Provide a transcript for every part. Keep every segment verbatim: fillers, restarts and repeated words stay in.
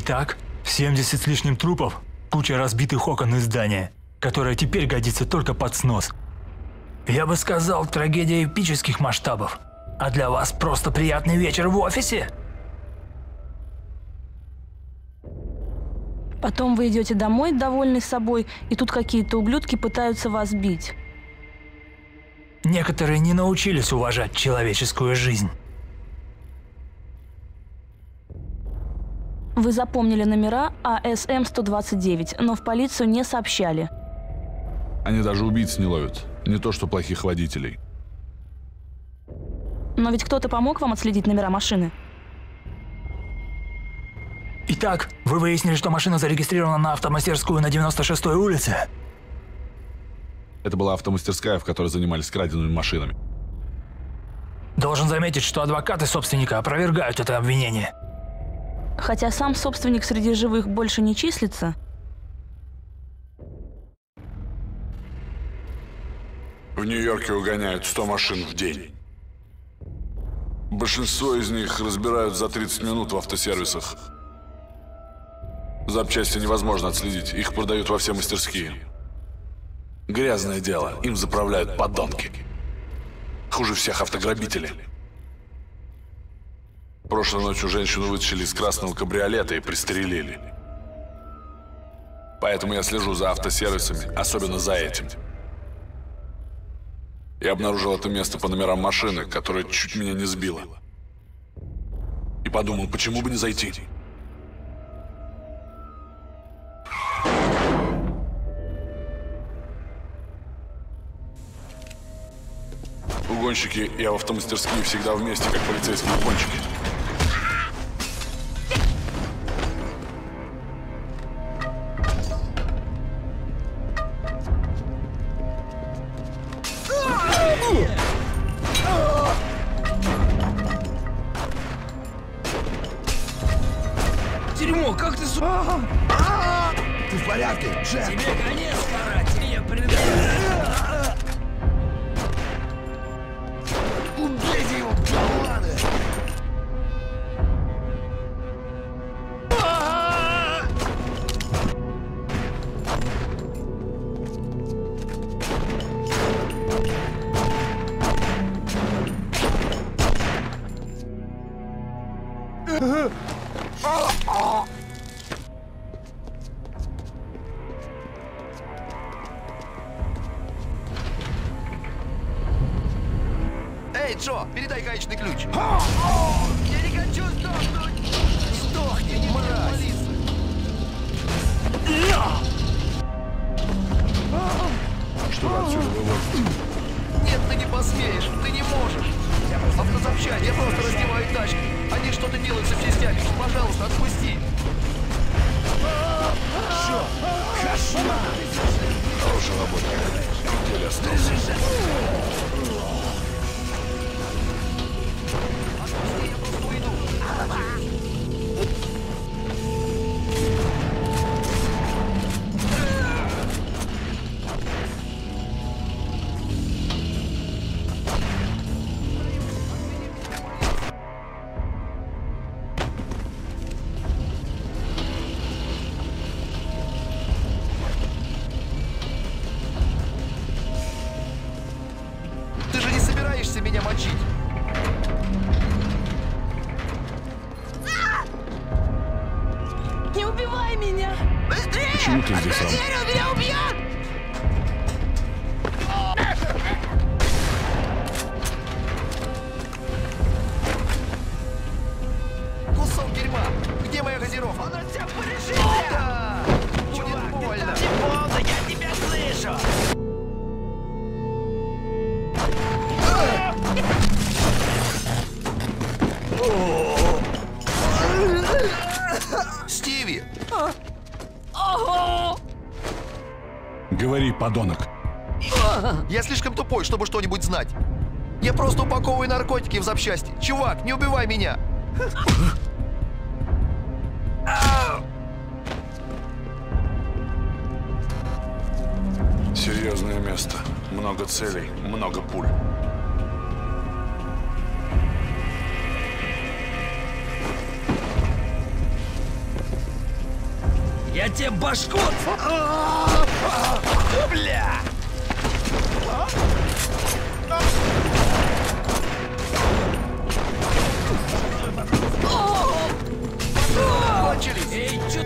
Итак, семьдесят с лишним трупов, куча разбитых окон и здания, которое теперь годится только под снос. Я бы сказал, трагедия эпических масштабов. А для вас просто приятный вечер в офисе? Потом вы идете домой, довольны собой, и тут какие-то ублюдки пытаются вас бить. Некоторые не научились уважать человеческую жизнь. Вы запомнили номера А С М сто двадцать девять, но в полицию не сообщали. Они даже убийц не ловят, не то что плохих водителей. Но ведь кто-то помог вам отследить номера машины? Итак, вы выяснили, что машина зарегистрирована на автомастерскую на девяносто шестой улице? Это была автомастерская, в которой занимались краденными машинами. Должен заметить, что адвокаты собственника опровергают это обвинение. Хотя сам собственник среди живых больше не числится. В Нью-Йорке угоняют сто машин в день. Большинство из них разбирают за тридцать минут в автосервисах. Запчасти невозможно отследить, их продают во все мастерские. Грязное дело, им заправляют подонки. Хуже всех автограбители. Прошлой ночью женщину вытащили из красного кабриолета и пристрелили. Поэтому я слежу за автосервисами, особенно за этим. Я обнаружил это место по номерам машины, которая чуть меня не сбила. И подумал, почему бы не зайти? Угонщики и автомастерские всегда вместе, как полицейские угонщики. Дерьмо, как ты с... Ты в порядке, Джек? Тебе конец, каратель, я предаю. Убейте его, гованы! Эй, Джо, передай гаечный ключ. Я не хочу сдохнуть. Сдохни, мразь. Что вы отсюда выводите? Нет, ты не посмеешь, ты не можешь. Автозапчасть, я просто раздеваю тачки. Они что-то делают с запчастями. Пожалуйста, отпусти. Что? Кошмар! Хорошая работа. Еле остался. Отпусти, я просто уйду. Ты же не собираешься меня мочить? Не убивай меня! Быстрее! Почему ты здесь сам? Отпусти, меня убьет! Кусок дерьма! Где моя газировка? Он от тебя порежет! Да! Будет больно! Типа, я тебя слышу! Стиви! Говори, подонок. Я слишком тупой, чтобы что-нибудь знать. Я просто упаковываю наркотики в запчасти. Чувак, не убивай меня! Серьезное место. Много целей, много пуль. Я тебе башку... Бля! Кончились! Эй, чё...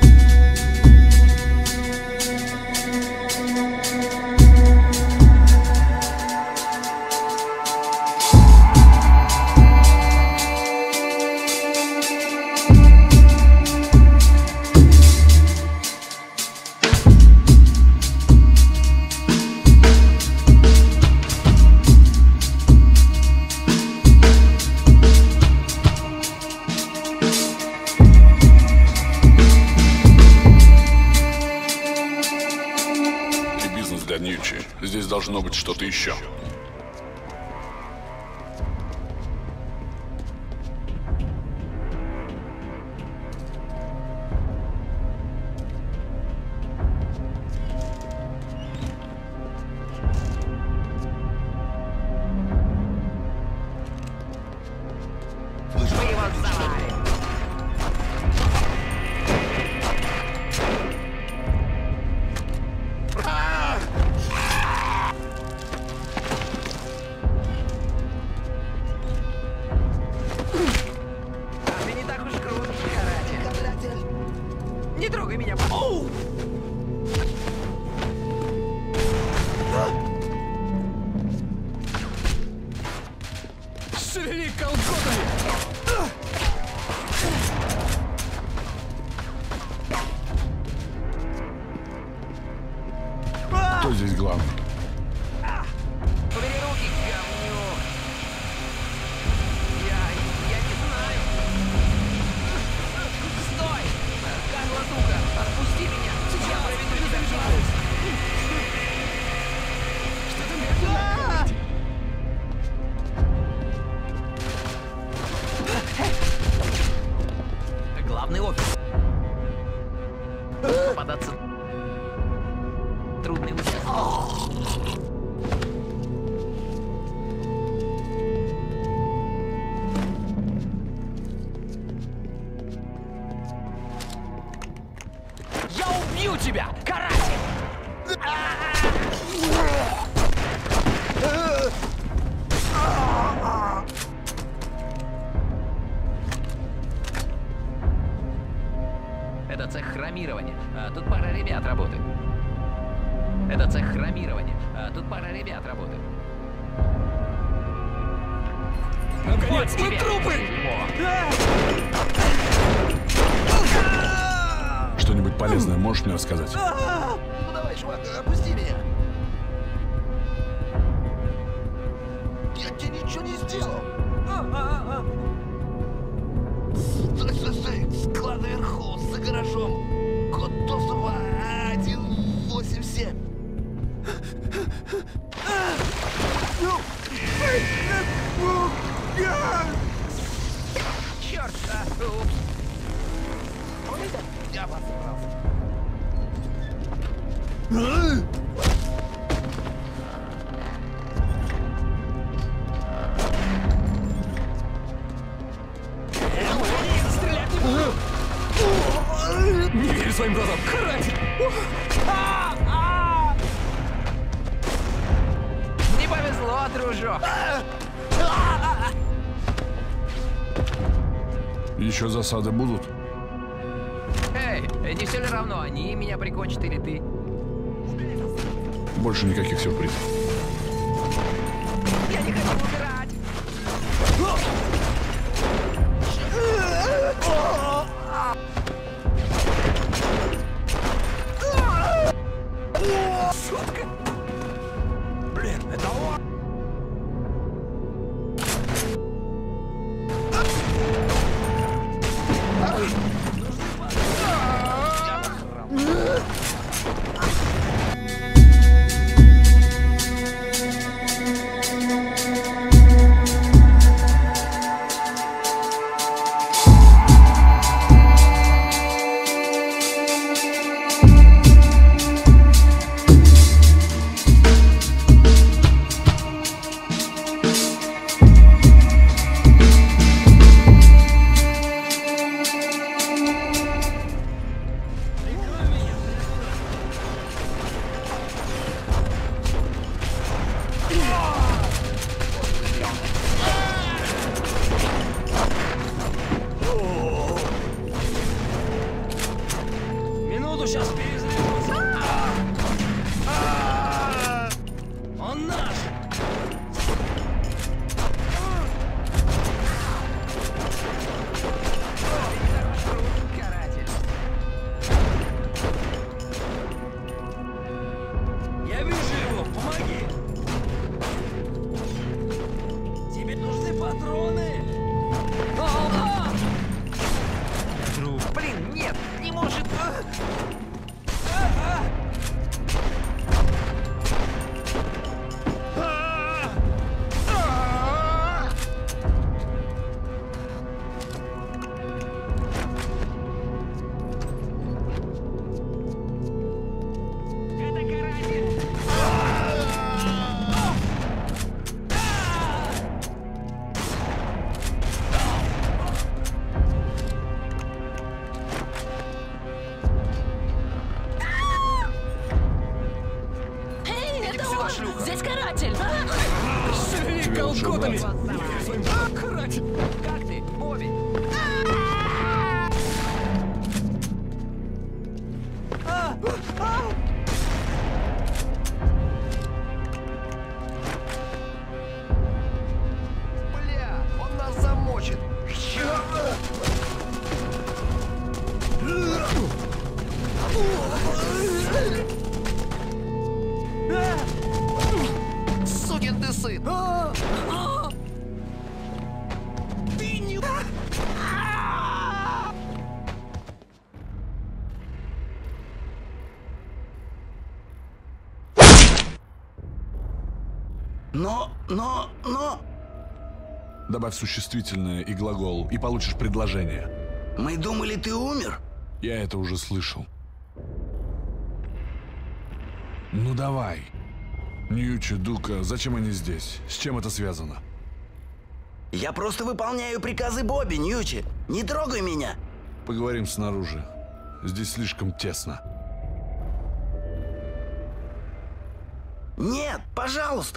Здесь должно быть что-то еще. Не трогай меня! Оу! Шевели колготами! Кто здесь главный? Убери руки, говнюк! Я... я не знаю. Стой! Карла Дука, отпусти меня! Я проведу тебя в жизнь! Что-то медленно. Главный офис. Попадаться... трудный выстрел. Я убью тебя, каратель! Это цех хромирования. А тут пара ребят работает. Это цех хромирования. А тут пара ребят работает. Наконец, мы тебе. трупы! Что-нибудь полезное можешь мне рассказать? Ну давай, чувак, опусти меня. Я тебе ничего не сделал. Стой, стой, стой. Склад наверху, за гаражом. Код доступа один восемь семь. Черт! А, упс. Я посрался. Не верю своим глазам! Каратель! Не повезло, дружок! Еще засады будут? Эй, не все ли равно, они меня прикончат или ты? Больше никаких сюрпризов. Я не хочу умирать! Шутка! Блин, это он! Походу сейчас перезарядился. Он наш. Каратель. Я вижу его, помоги. Тебе нужны патроны. А-а-а! Блин, нет, не может. Это каратель. Эй, это сюда, он! шлюха. Здесь каратель! Шевели колготами. А, каратель. Как ты, Бобби? Бля, он нас замочит. Сукин ты сын. Ты не... Но, но, но... Добавь существительное и глагол, и получишь предложение. Мы думали, ты умер? Я это уже слышал. Ну давай. Ньючи, Дука, зачем они здесь? С чем это связано? Я просто выполняю приказы Бобби, Ньючи. Не трогай меня. Поговорим снаружи. Здесь слишком тесно. Нет, пожалуйста.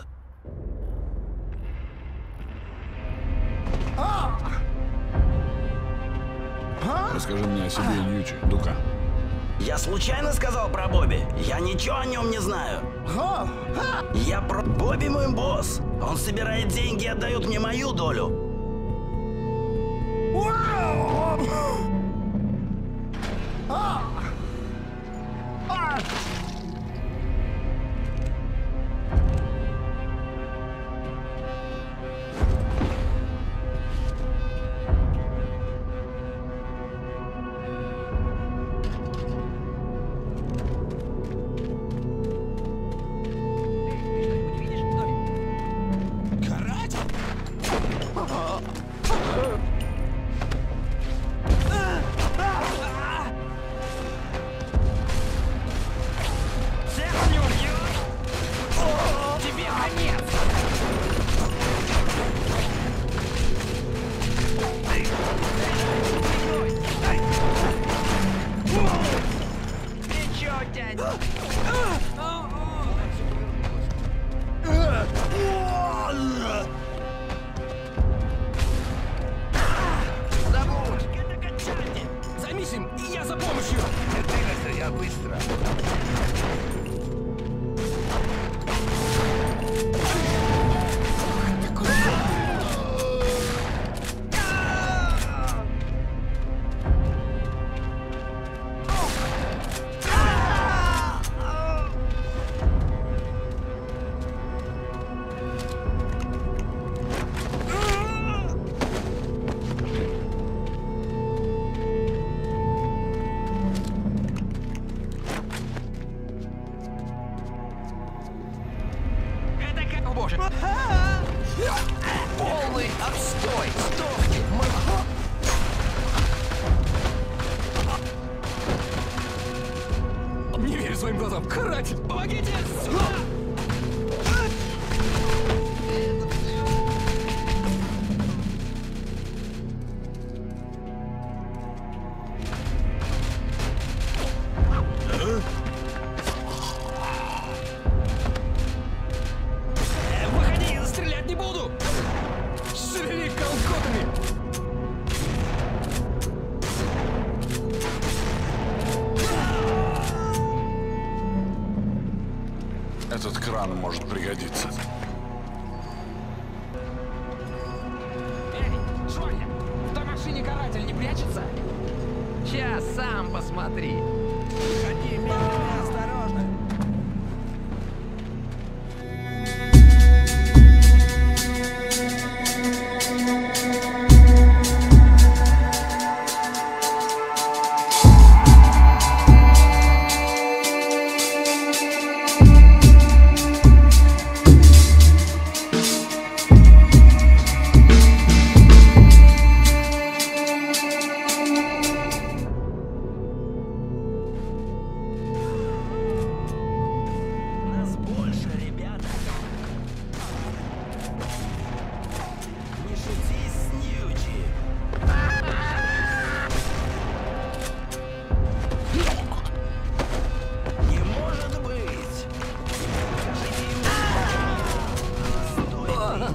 Расскажи мне о себе, Ньючи, Дука. Я случайно сказал про Бобби? Я ничего о нем не знаю. Я про... Бобби мой босс. Он собирает деньги и отдает мне мою долю. Займись им, и я за помощью. Я быстро. О боже! Полный отстой! Сдохни! Не верю своим глазам. Каратель, помогите! Выходи, стрелять не буду! Шевели колготами! Этот кран может пригодиться. Эй, Шоня, в той машине каратель не прячется? Сейчас сам посмотри. Ходи, медленно, осторожно. Нас больше, ребята. Не шути с Ньючи. Не может быть. Покажите ему. Стой.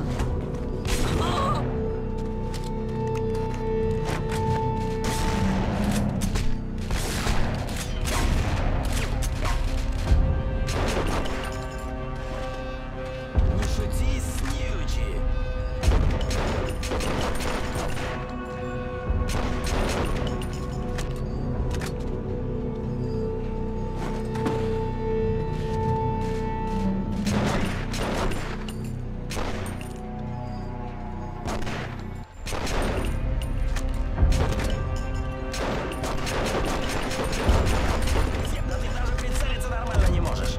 Не шути с Ньючи. Да ты даже прицелиться нормально не можешь.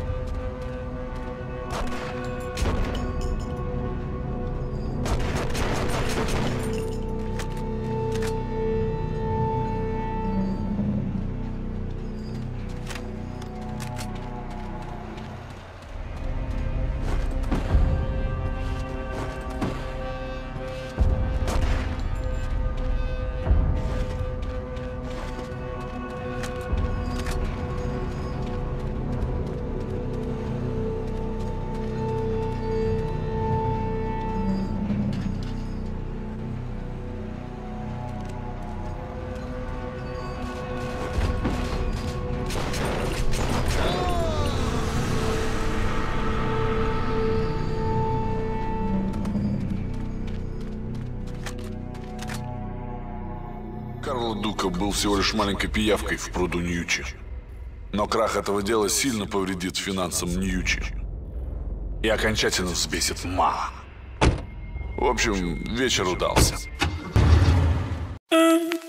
Карло Дука был всего лишь маленькой пиявкой в пруду Ньючи. Но крах этого дела сильно повредит финансам Ньючи. И окончательно взбесит Ма. В общем, вечер удался. Mm.